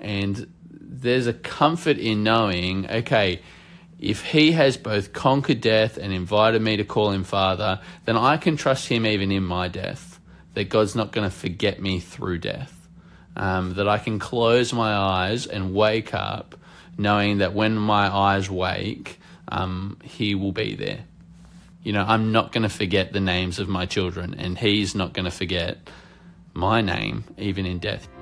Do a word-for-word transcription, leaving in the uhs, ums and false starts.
And there's a comfort in knowing, okay, if he has both conquered death and invited me to call him Father, then I can trust him even in my death, that God's not going to forget me through death, um, that I can close my eyes and wake up knowing that when my eyes wake, um, he will be there. You know, I'm not going to forget the names of my children, and he's not going to forget my name, even in death.